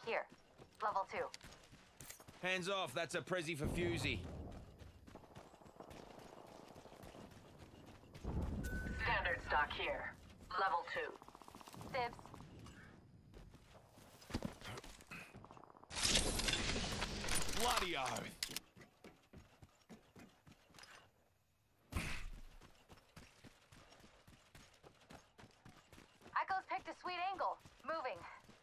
Here. Level 2. Hands off, that's a Prezi for Fusey. Standard stock here. Level 2. Sibs. Bloody oath. Echo's picked a sweet angle. Moving.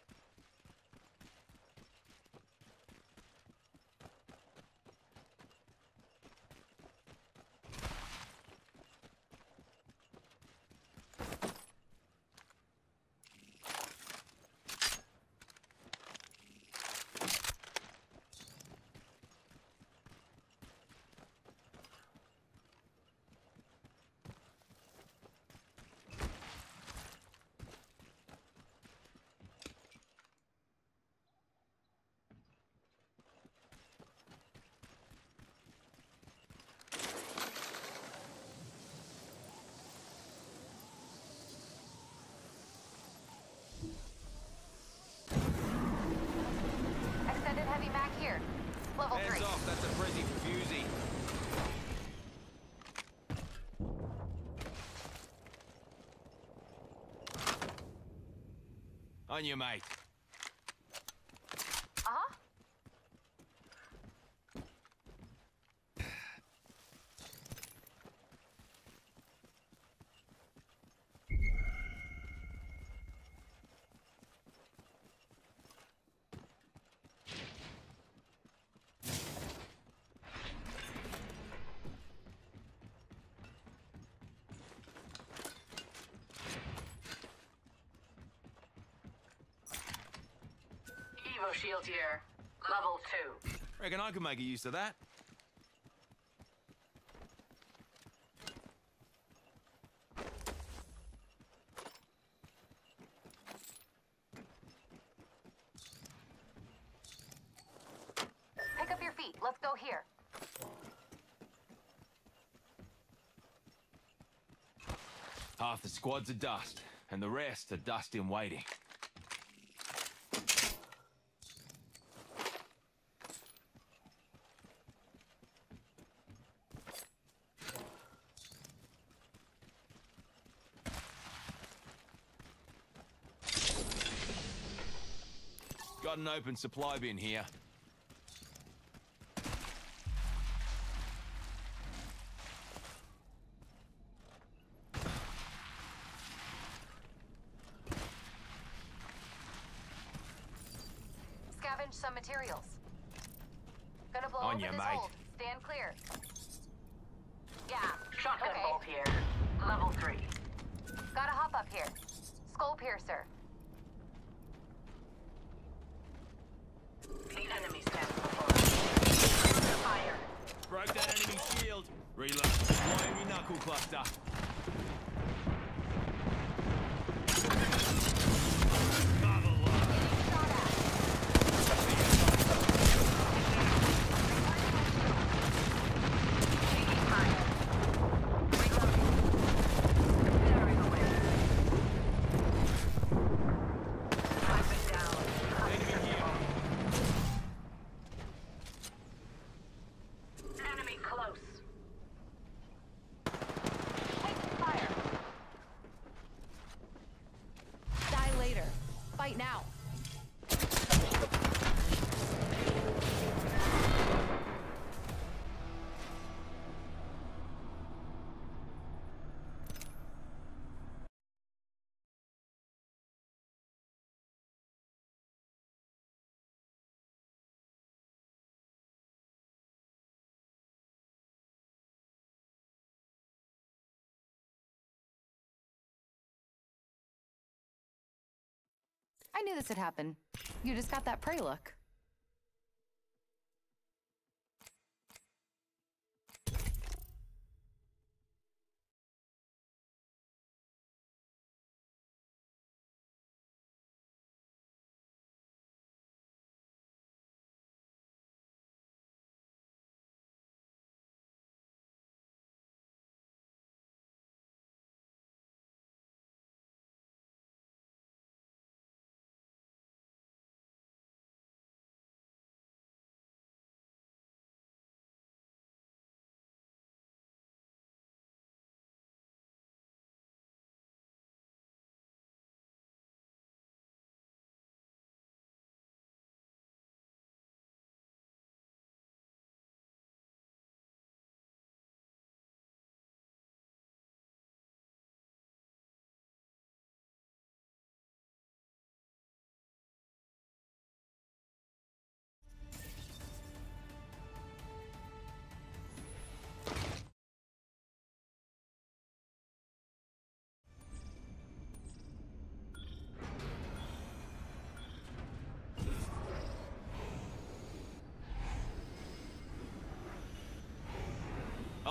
Extended heavy mag here. Level 3. Hands off, that's a Prezi for Fusey. On you, mate. Uh-huh. Evo shield here. Level 2. Reckon I could make a use of that. Pick up your feet. Let's go here. Half the squad's are dust, and the rest are dust in waiting. Got an open supply bin here. Scavenge some materials. Gonna blow On over ya, this mate. hold. Stand clear. Yeah. Shotgun Okay. bolt here. Level 3. Gotta hop up here. Skull piercer. The enemy stands before us. Under fire. Broke that enemy shield. Reload. Flying me knuckle cluster. Mother love. Shot at. Taking fire. Reloading. Tearing away. I've been down. Enemy here. Enemy close. Taking fire. Die later. Fight now. I knew this would happen. You just got that prey look.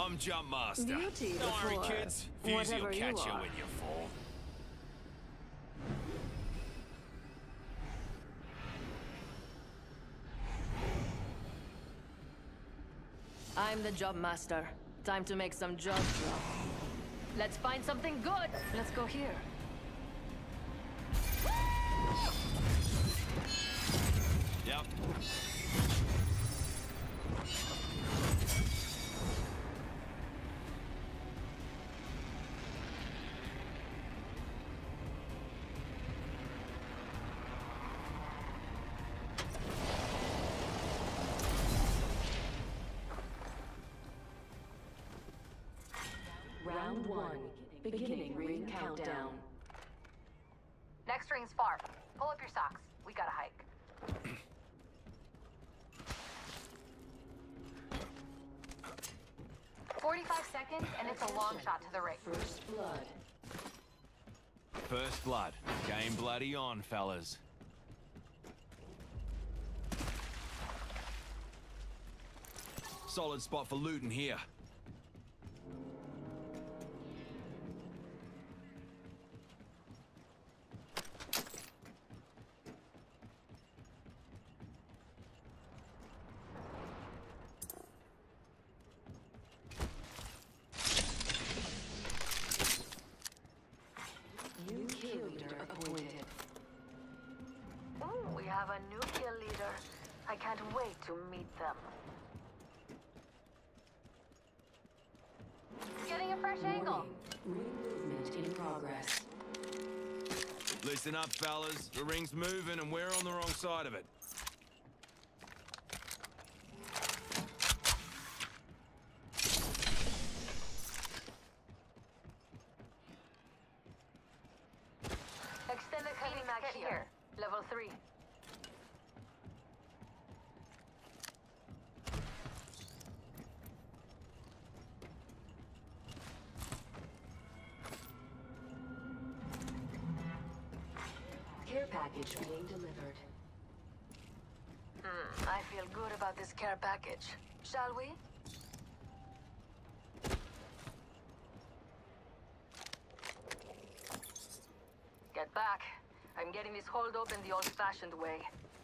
I'm Jump Master. Beauty Don't worry, before kids. Fusey will whatever you catch you are. when you fall. I'm the job master. Time to make some jobs drop. Let's find something good. Let's go here. Yep. Round 1. Beginning ring countdown. Next ring's far. Pull up your socks. We gotta hike. "45 seconds, and it's a long shot to the ring. First blood. First blood. Game bloody on, fellas. Solid spot for looting here. New kill leader appointed. Ooh, we have a new kill leader. I can't wait to meet them. Getting a fresh angle. Ring movement in progress. Listen up, fellas. The ring's moving and we're on the wrong side of it. Extended heavy mag Kit here. Level 3. Care package being delivered. I feel good about this care package. Shall we? Get back. I'm getting this hold open the old-fashioned way.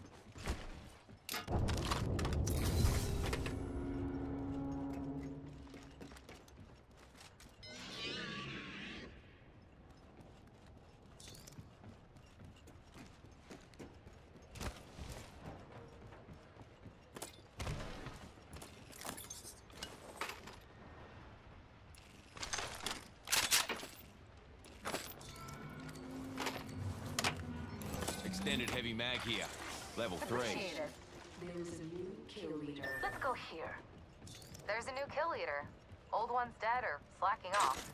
Extended heavy mag here. Level 3. Appreciate it. There is a new kill leader. Let's go here. There's a new kill leader. Old one's dead or slacking off.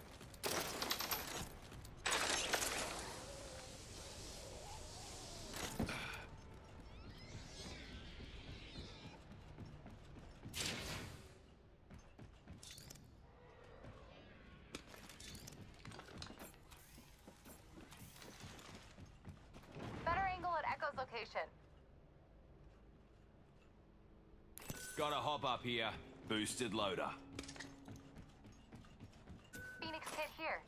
Better angle at Echo's location. Gotta hop up here. Boosted loader. Phoenix kit here.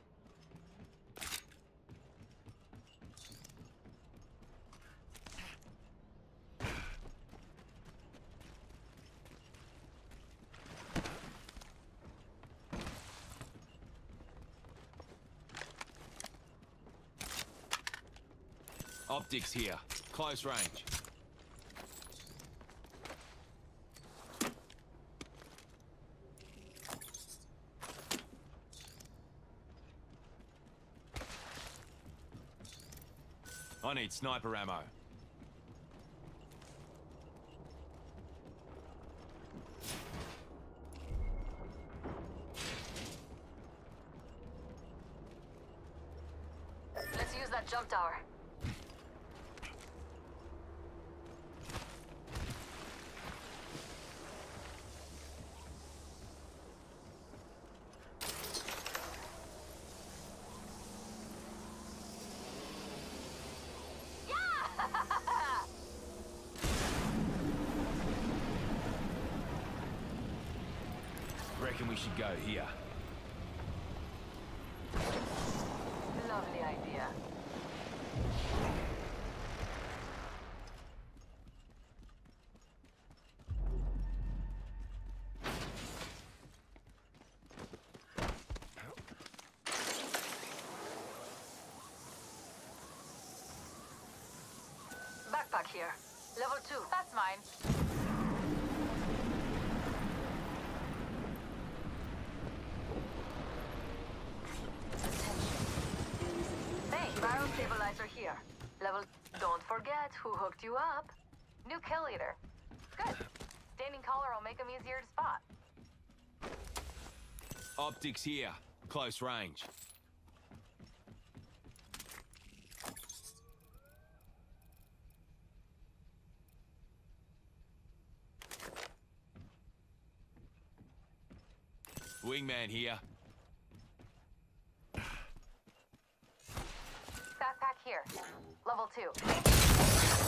Optics here. Close range. I need sniper ammo. Let's use that jump tower. Reckon we should go here. Lovely idea. Backpack here. Level 2. That's mine. Hey, barrel stabilizer here. Level. Don't forget who hooked you up. New kill leader. Good. Standing collar will make them easier to spot. Optics here. Close range. Wingman here. Backpack here. Level 2.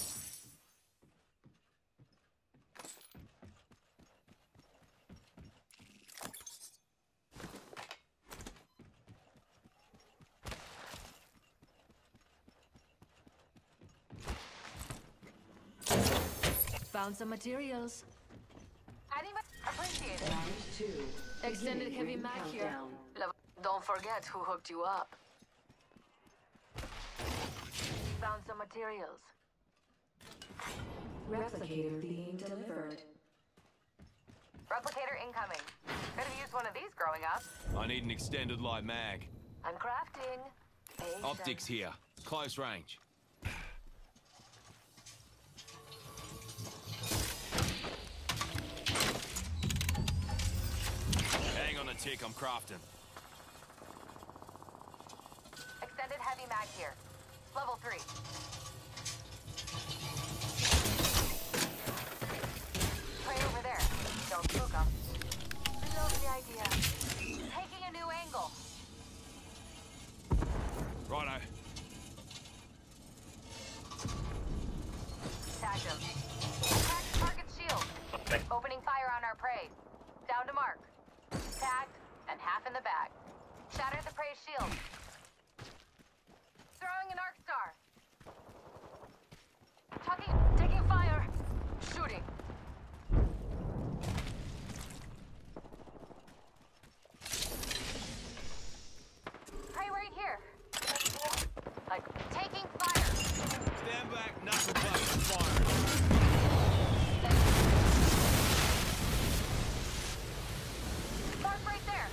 Found some materials. Anybody? Appreciate it. Round 2. Extended Beginning heavy ring mag here. countdown. Level. Don't forget who hooked you up. Found some materials. Replicator being delivered. Replicator incoming. Could have used one of these growing up. I need an extended light mag. I'm crafting. Patience. Optics here. Close range. Hang on a tick, I'm crafting. Extended heavy mag here. Level 3. Prey over there. Don't spook 'em. Lovely idea. Taking a new angle. Righto. Tagged him. Cracked target shield. Opening fire on our prey. Down to mark. Tagged and half in the bag. Shattered the prey's shield. Throwing an arc star. Taking fire. Shooting. Prey right here. Like. Taking fire. Stand back, knuckle cluster fire. Mark right there.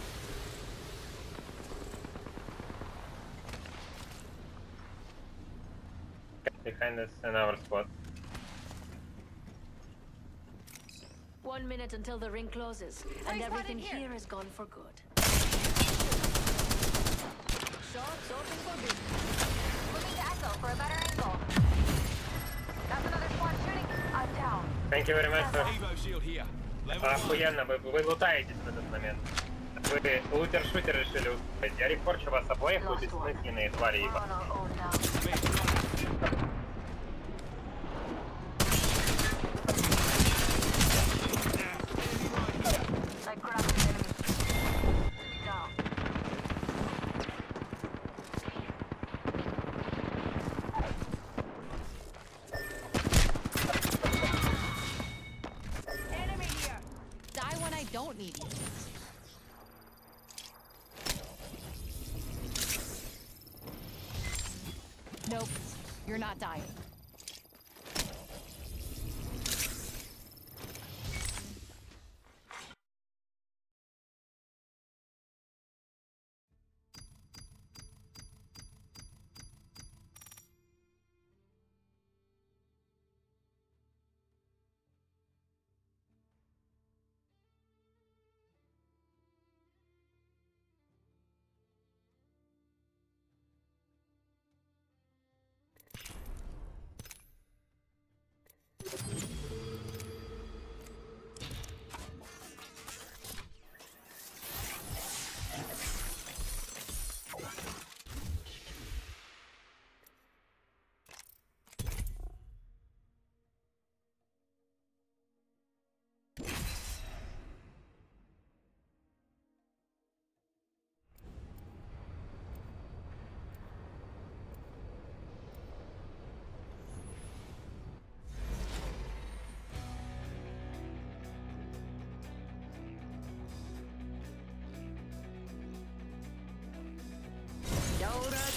Behind us in our spot. 1 minute until the ring closes, and Prey everything spotted here. here is gone for good. Shops open for business. Moving to Echo for a better angle. That's another squad shooting. I'm down. Thank you very much, sir. Evo shield here. Level 1. Охуенно, вы лутаетесь в этот момент. Вы лутер-шутер решили устроить. Я репорчу вас обоих, вы бессмысленные твари, We're ебать. on our own now. I grabbed the enemy. Down. Enemy here. Die when I don't need you. Nope, you're not dying.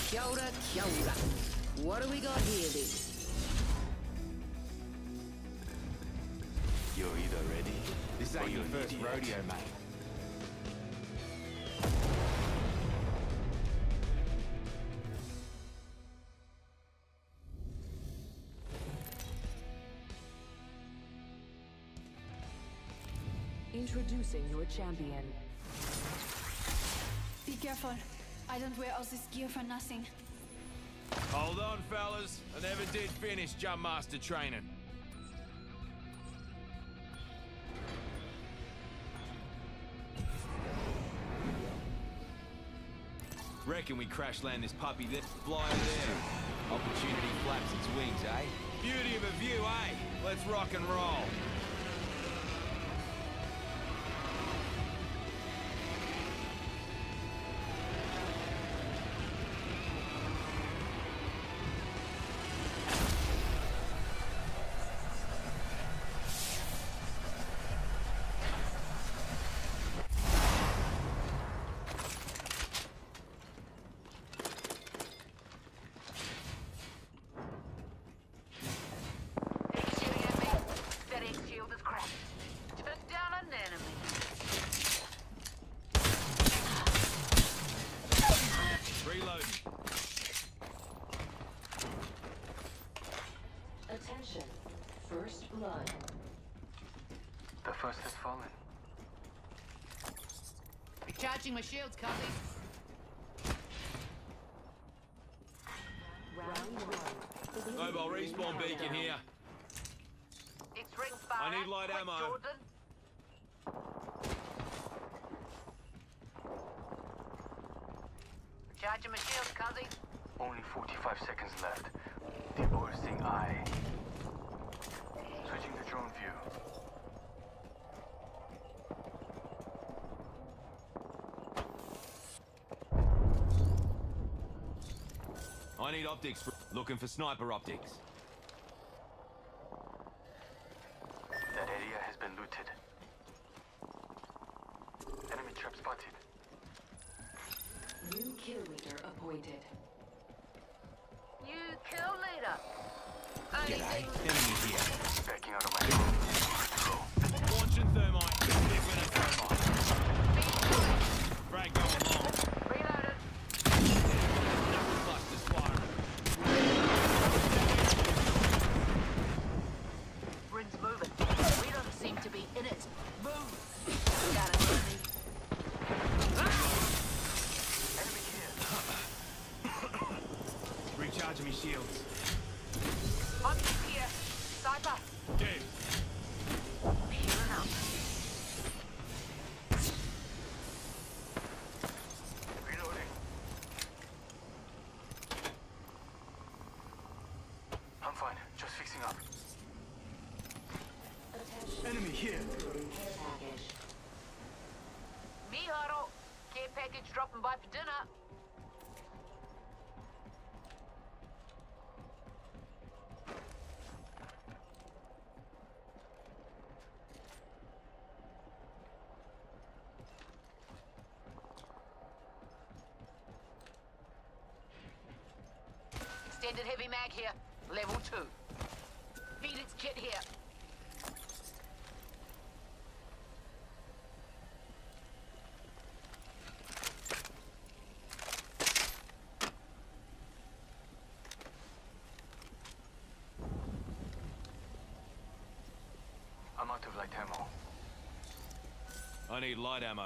Kia ora, kia ora. What do we got here, then? You're either ready. This ain't your first rodeo, mate. Introducing your champion. Be careful. I don't wear all this gear for nothing. Hold on, fellas. I never did finish Jump Master training. Reckon we crash land this puppy there, fly there. Opportunity flaps its wings, eh? Beauty of a view, eh? Let's rock and roll. Attention. First blood. The first has fallen. Recharging my shields, copy. Round one. Mobile respawn beacon here. It's ring fire. I need light Quick, ammo. Jordan. Recharging my shields, cuzzy. Only 45 seconds left. The bursting eye. Switching to drone view. I need optics. Looking for sniper optics. That area has been looted. Enemy trap spotted. New kill leader appointed. You kill leader. G'day. Enemy here. Backing out of my drone. Launching thermite. Different and thermite. Frag going long. Reloaded. Knuckle clusters firing. Ring's moving. We don't seem to be in it. Move. Got it, Lizzie. Recharging me shields. Hunter's here. Sniper. Dead. Peeling out. Reloading. I'm fine. Just fixing up. Enemy here. Care package. Me, Huddle. Care package dropping by for dinner. Extended heavy mag here. Level 2. Phoenix kit here. I'm out of light ammo. I need light ammo.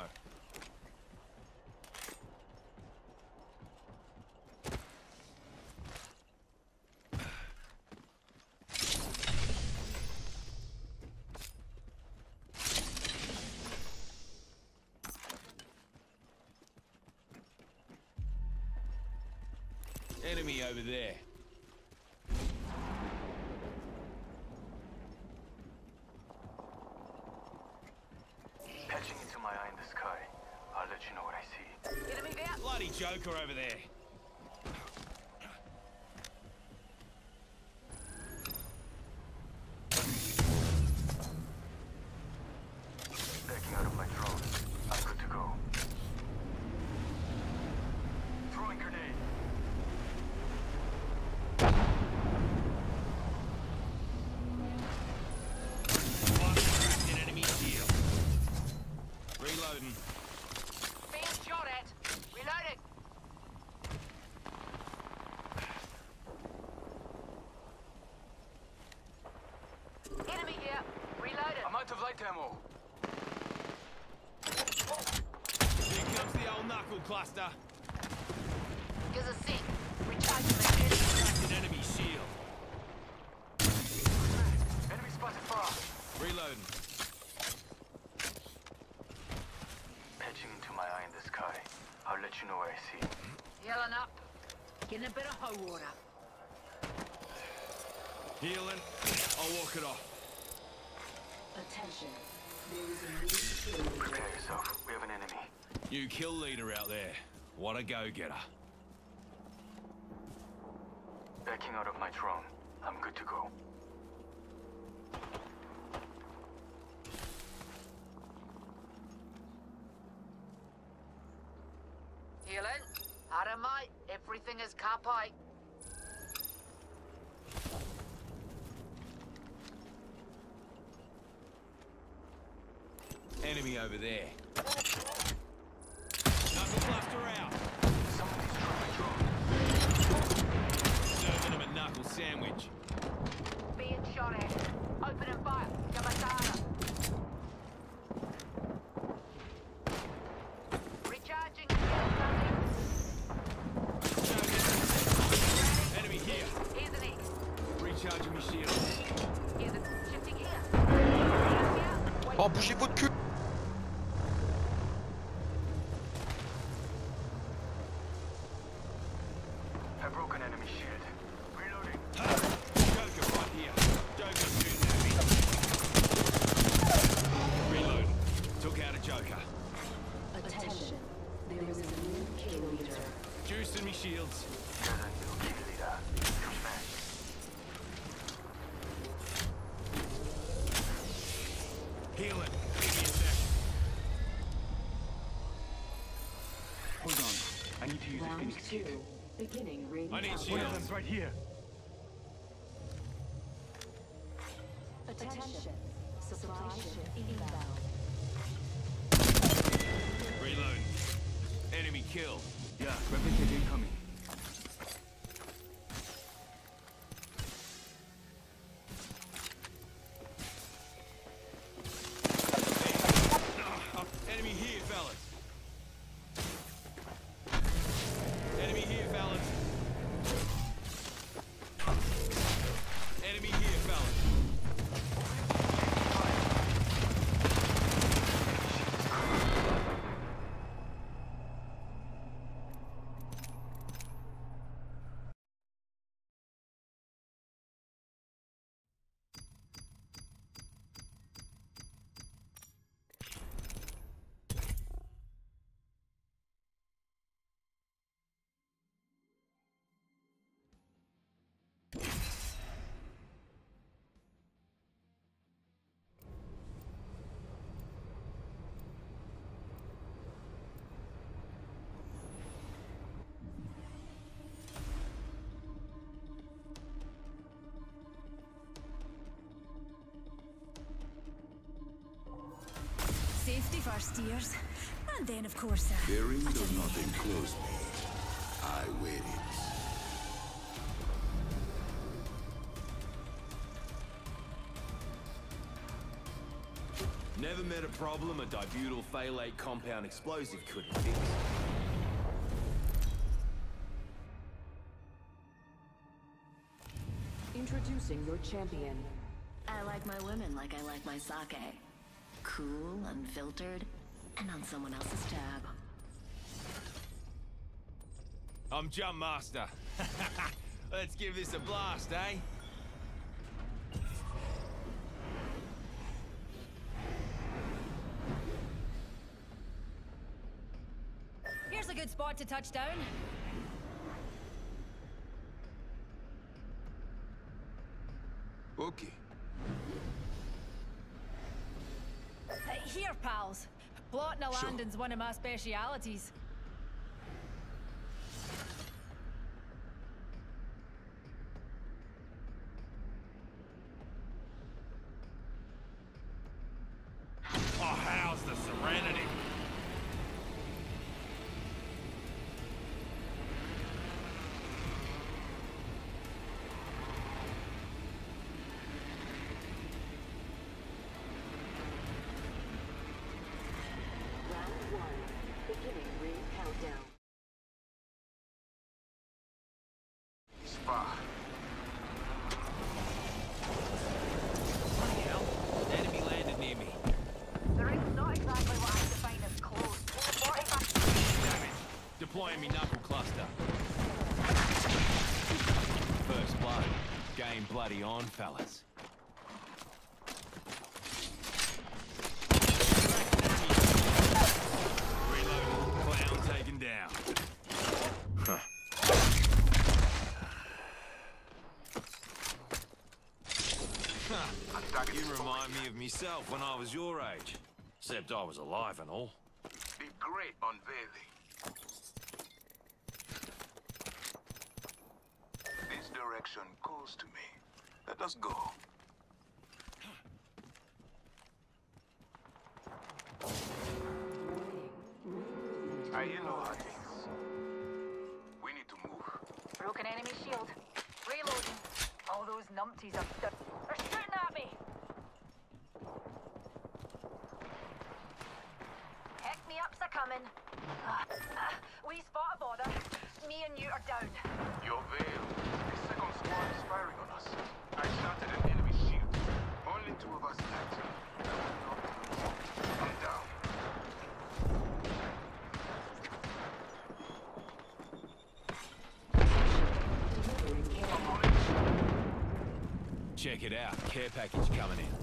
Enemy over there. Patching into my eye in the sky. I'll let you know what I see. Enemy there. Bloody Joker over there. Backing out of my drone. I'm good to go. Throwing grenade. blaster. Gives a seat. Recharge the shield. Cracked an enemy shield. Enemy spotted far. Reloading. Patching into my eye in the sky. I'll let you know what I see. Healing up. Getting a bit of hoe water. Healing. I'll walk it off. Attention. There is a new kill leader. Prepare yourself. We have an enemy. You kill leader out there. What a go-getter. Backing out of my drone. I'm good to go. Healing. Alright, mate. Everything is copy. Enemy over there. Knuckle blaster out. Somebody's trying my drone. Serving him a knuckle sandwich. Being shot at. Opening fire. Yamatara. Recharging. Enemy here. Here's an egg. Recharging my shield. Here's a shifting here. Oh, bougez votre cul! I've broken enemy shield. Reloading. Joker right here. Joker shooting at me. Reload. Took out a Joker. Attention. There is a new kill leader. Juicing me shields. There's a new kill leader. Huge man. Healing. Give me a sec. Hold on. I need to use a Round Phoenix 2. kit. Beginning ring I need countdown. shields. Right here. Attention. Supply ship inbound. Reload. Enemy kill. Yeah, replicate incoming. Enemy here, fellas. Enemy here, fellas. Enemy here, fellas. Safety first, dears. And then, of course, Daring does not enclose me. I wear it. Never met a problem a dibutyl phthalate compound explosive couldn't fix. Introducing your champion. I like my women like I like my sake. Cool, unfiltered, and on someone else's tab. I'm Jump Master. Let's give this a blast, eh? Here's a good spot to touch down. Okay. Here, pals. Plotting a landing's one of my specialities. Oh, how's the Serenity? Round 1. Beginning ring Deploying me knuckle cluster. First blood. Game bloody on, fellas. Reloading. Clown taken down. Huh. You remind me of myself when I was your age. Except I was alive and all. Be great unveiling. This direction calls to me. Let us go. I hear no heartbeats. We need to move. Broken enemy shield. Reloading. All those numpties are... They're shooting at me! Pick-me-ups are coming. We spot a border. Me and you are down. Your veil. The second squad is firing on us. I shot at an enemy shield. Only two of us left. I'm down. Check it out. Care package coming in.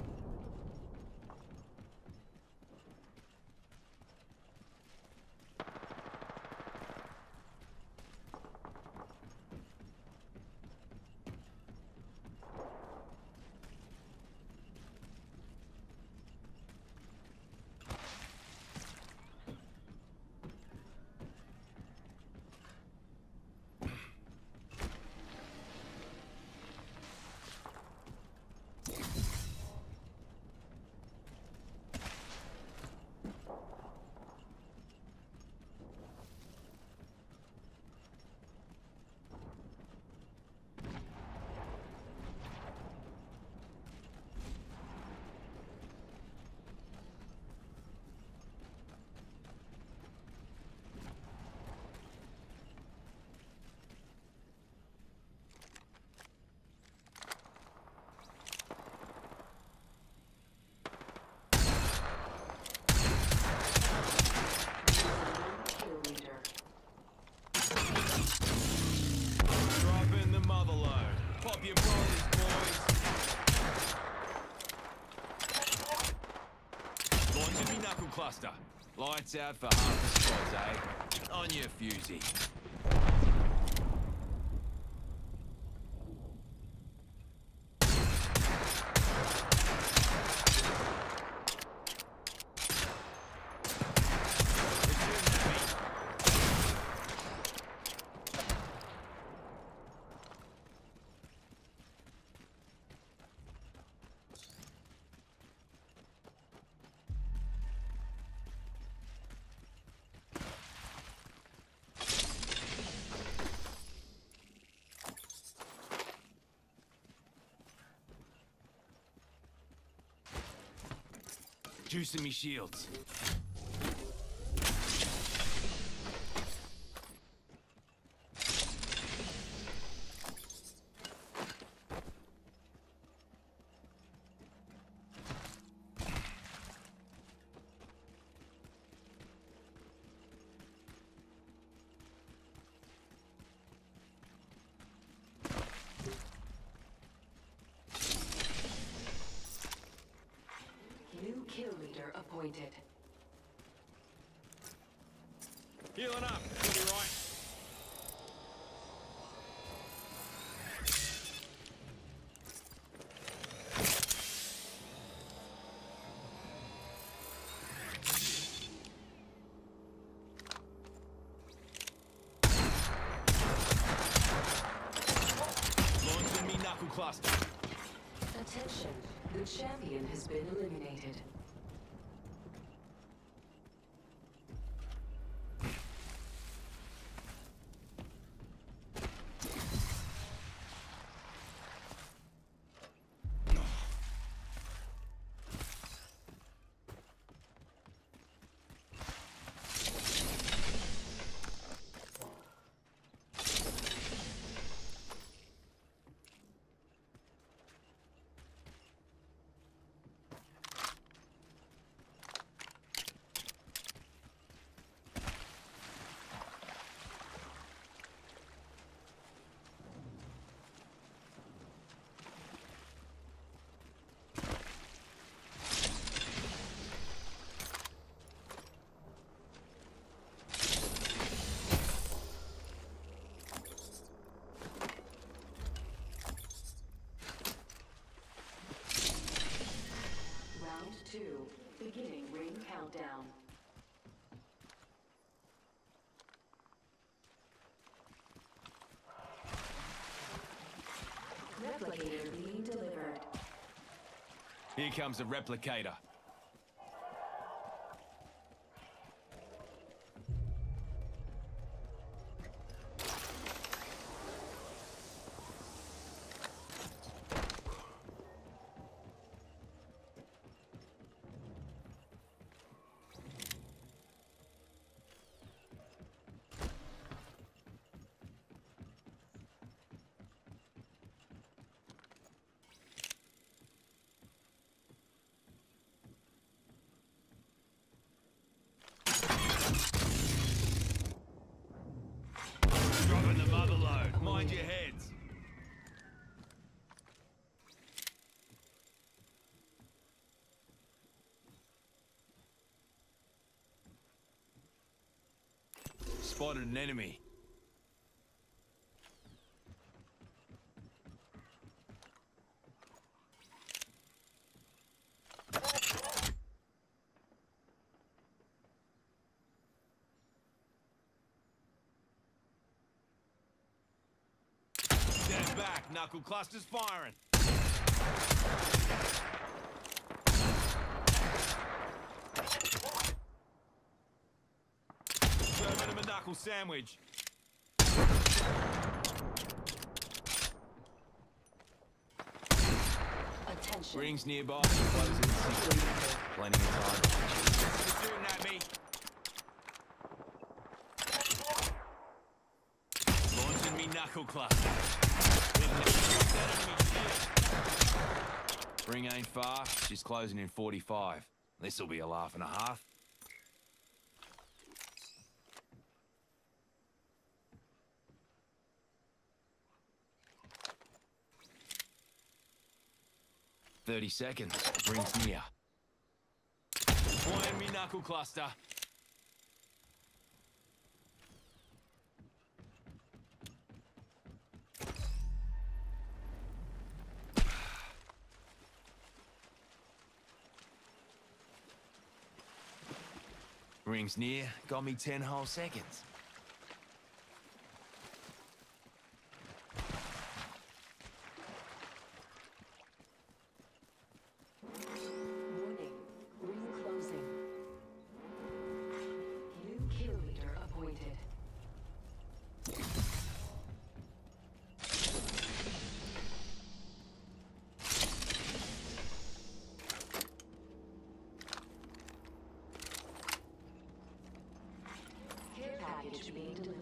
Cluster. Lights out for half the squads, eh? On your fusee. Juicing me shields. Kill leader appointed. Healing up. You'll be right. Launching me knuckle cluster. Attention. The champion has been eliminated. Here comes the replicator. Dropping the mother load. Mind your heads. Spotted an enemy. Stand back. Knuckle cluster's firing. Serving him a knuckle sandwich. Attention. Rings nearby. Closing the city. Plenty of time. You're shooting at me. Launching me knuckle cluster. Ring ain't far. She's closing in 45. This'll be a laugh and a half. "30 seconds. Rings near. Point me knuckle cluster. Rings near. Got me 10 whole seconds. Warning. Ring closing. New kill leader appointed. Care package being delivered.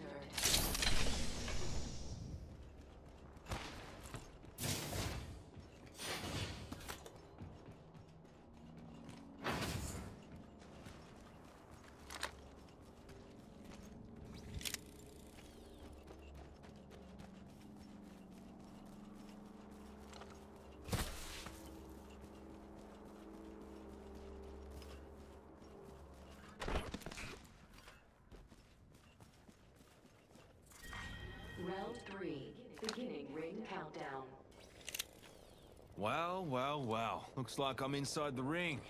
Round 3. Beginning ring countdown. Well, well, well. Looks like I'm inside the ring.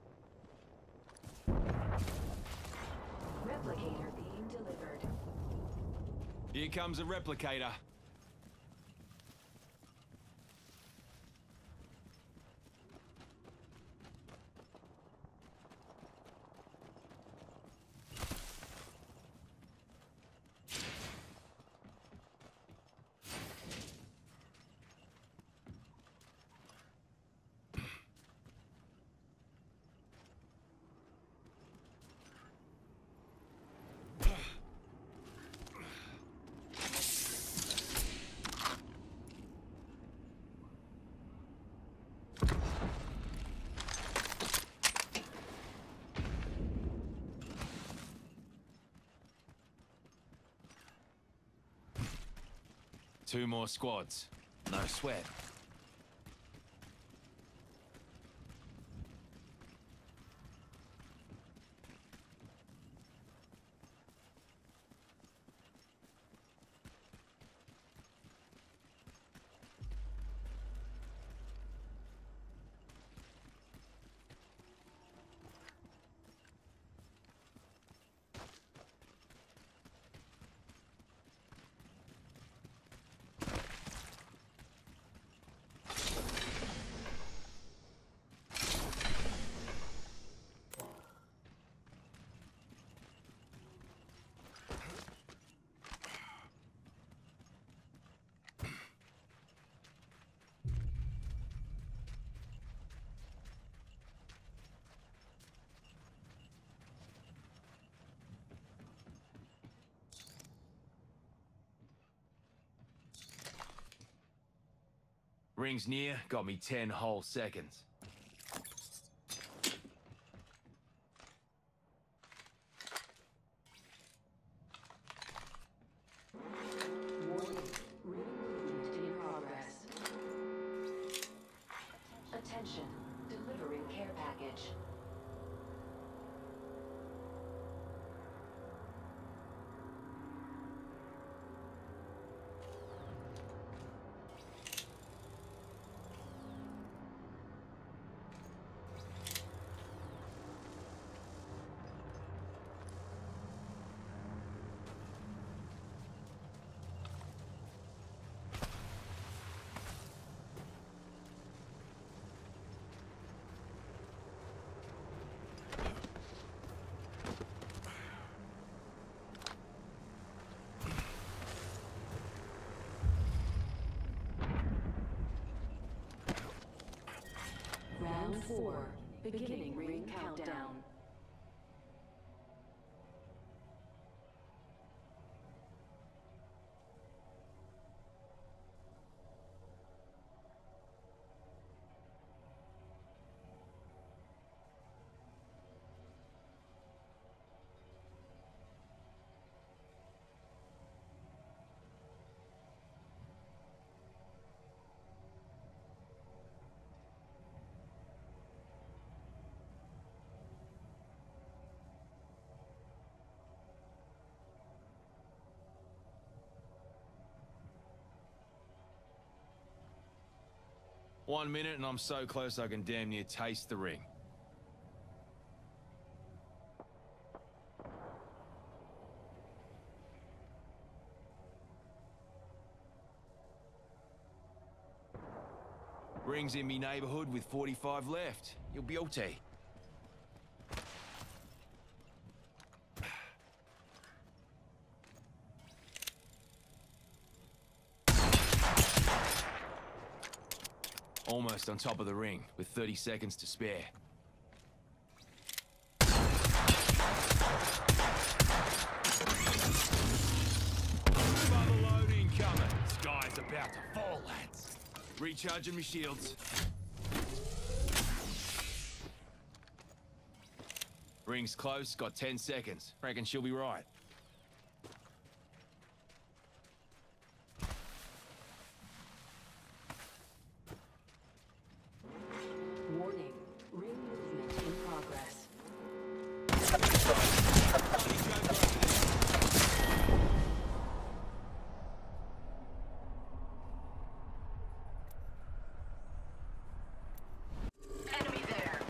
Replicator being delivered. Here comes a replicator. Two more squads. No sweat. Ring's near, got me 10 whole seconds. In progress. Attention, delivering care package. Round 4, beginning ring countdown. One minute and I'm so close I can damn near taste the ring. Ring's in me neighborhood with 45 left. You'll be okay. Almost on top of the ring, with 30 seconds to spare. Another load incoming. This guy's about to fall, lads. Recharging my shields. Ring's close, got 10 seconds. Reckon she'll be right. Warning, ring movement in progress. Enemy there.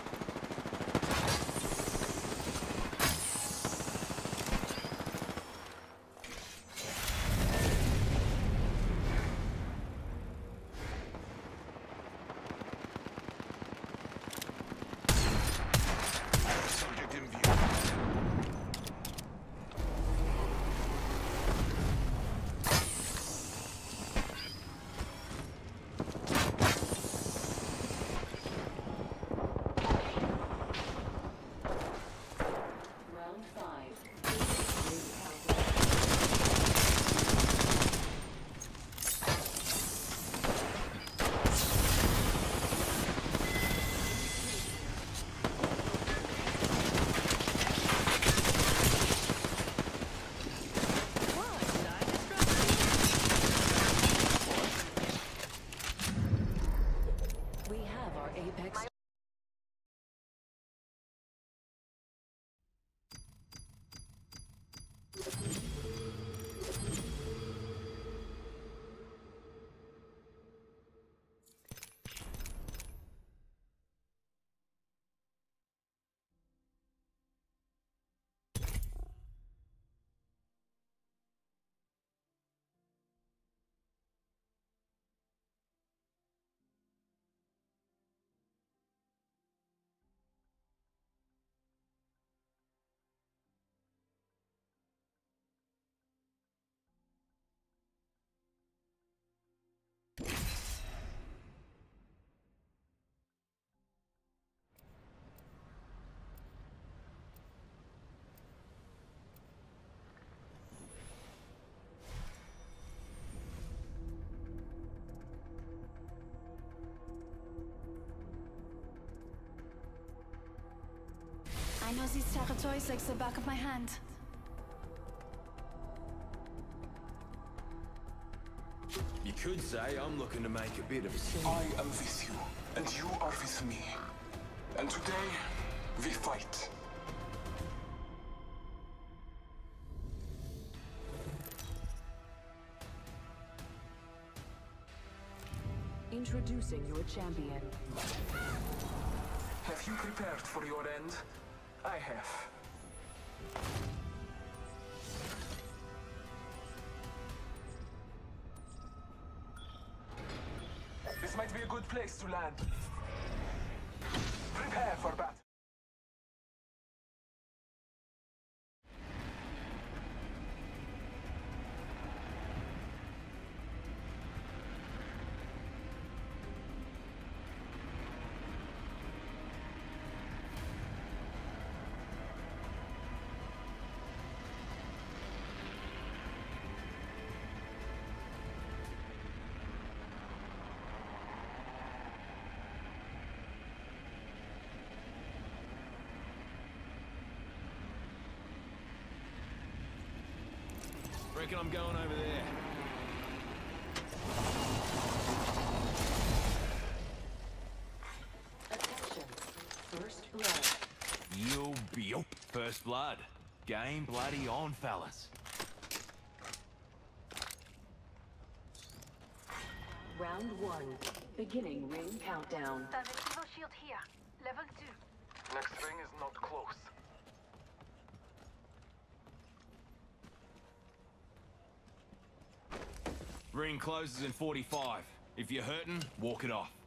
I know these territories like the back of my hand. You could say I'm looking to make a bit of a scene. I am with you, and you are with me. And today, we fight. Introducing your champion. Have you prepared for your end? I have. This might be a good place to land. Prepare for battle. Reckon I'm going over there. Attention. First blood. You'll be up. First blood. Game bloody on, fellas. Round 1. Beginning ring countdown. There's an evil shield here. Level 2. Next ring is not close. Ring closes in 45. If you're hurting, walk it off.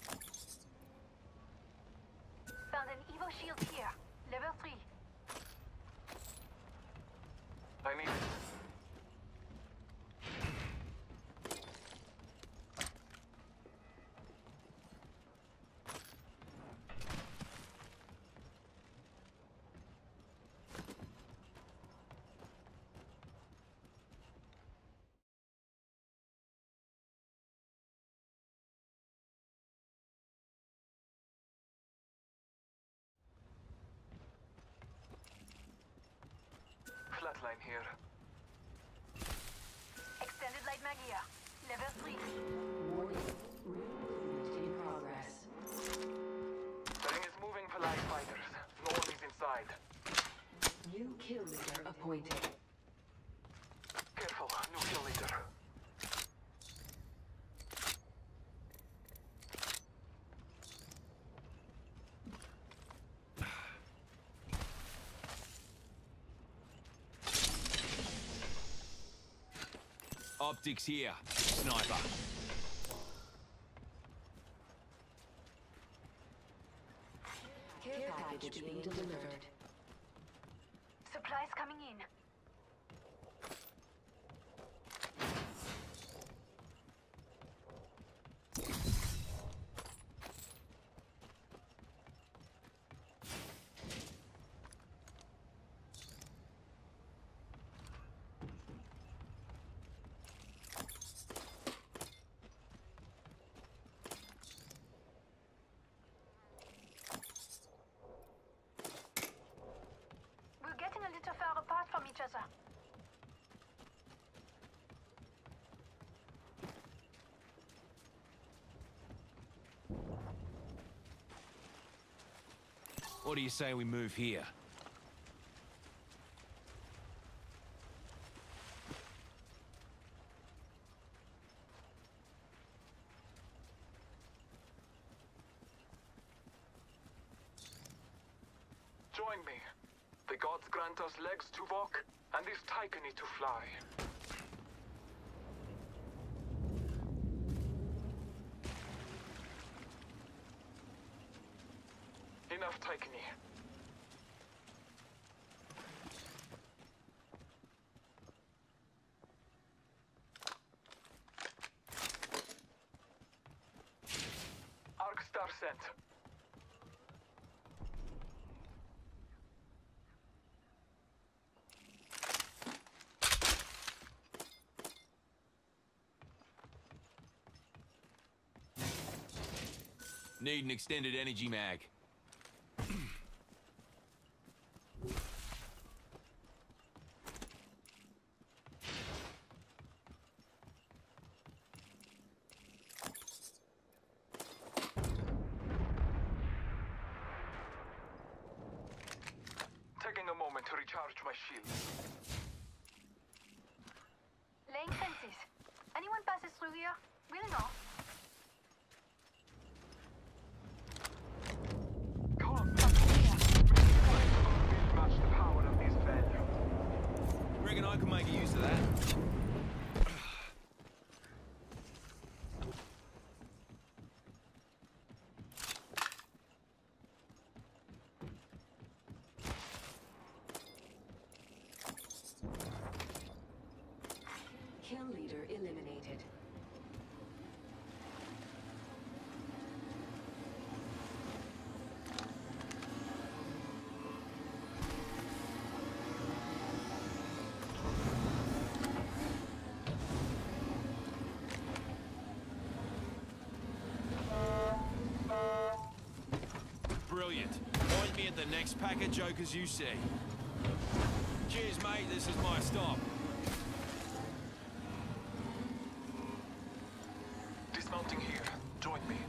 Found an evil shield here. Level 3. I need it. Flatline here. Extended light mag here. Level 3. Warning. Ring movement in progress. The ring is moving for light fighters. No one is inside. New kill leader appointed. Careful, new kill leader. Optics here. Sniper. Care package being delivered. Supplies coming in. We're getting a little far apart from each other. What do you say we move here? Join me. The gods grant us legs to walk, and this Tychony to fly. Enough Tychony. Arcstar sent. Need an extended energy mag. shields. Laying fences. Anyone passes through here, we'll know. Match the power of these values. Reckon I can make use of that. Kill leader eliminated. Brilliant. Point me at the next pack of jokers you see. Cheers, mate. This is my stop. Dismounting here. Join me.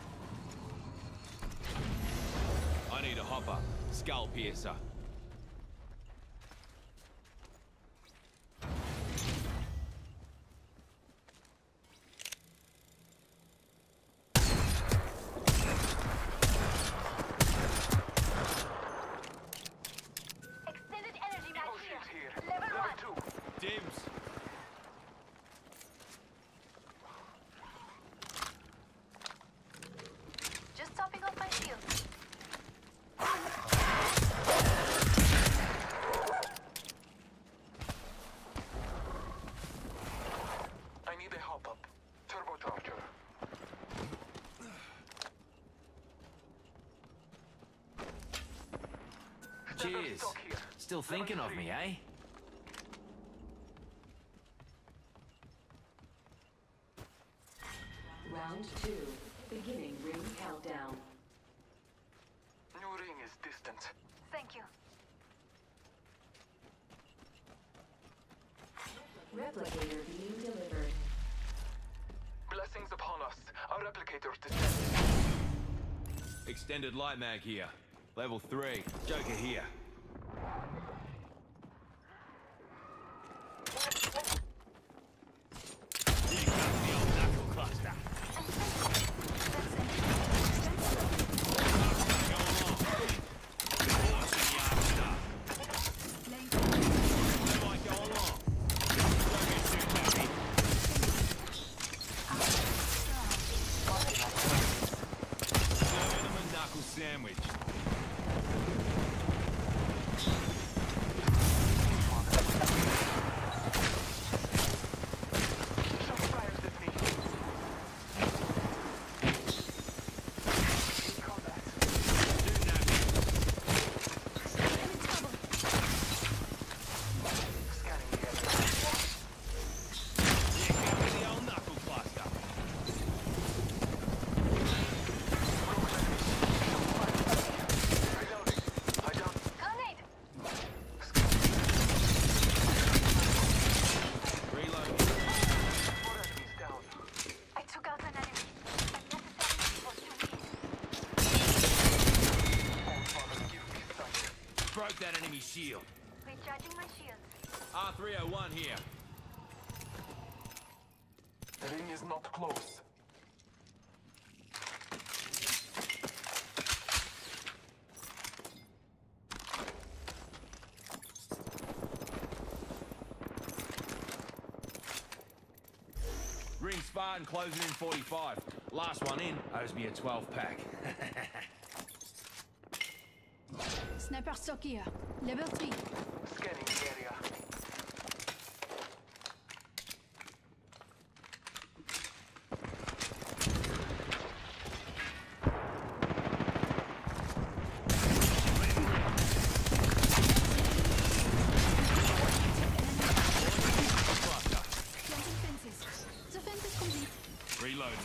I need a hopper. Skull piercer. Extended energy match Shields here. here. Level 1. 2. Dims. Just topping off my shield. I need a hop up. Turbocharger. Cheers. Still thinking of me, eh? Round 2. Beginning ring countdown. New ring is distant. Thank you. Replicator being delivered. Blessings upon us. Our replicator descended. Extended light mag here. Level 3. Joker here. Here comes the old knuckle cluster. Go along. Horse in the after. They might go along. Don't get too happy. Serving them a knuckle sandwich. Broke that enemy shield. Recharging my shields. R301 here. The ring is not close. Ring Spartan closing in 45. Last one in owes me a 12-pack. Sniper stock here. Level 3. Scanning area. Planting fences. The fence is complete. Reloading.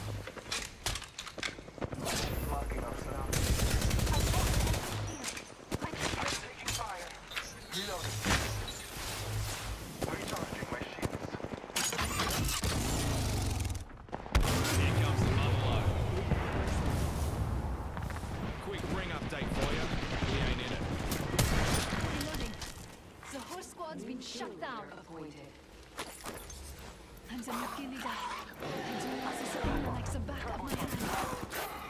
Marking our surroundings. I'm taking fire. Reloading. Things are not killing that. I do this is something like the back of my hand.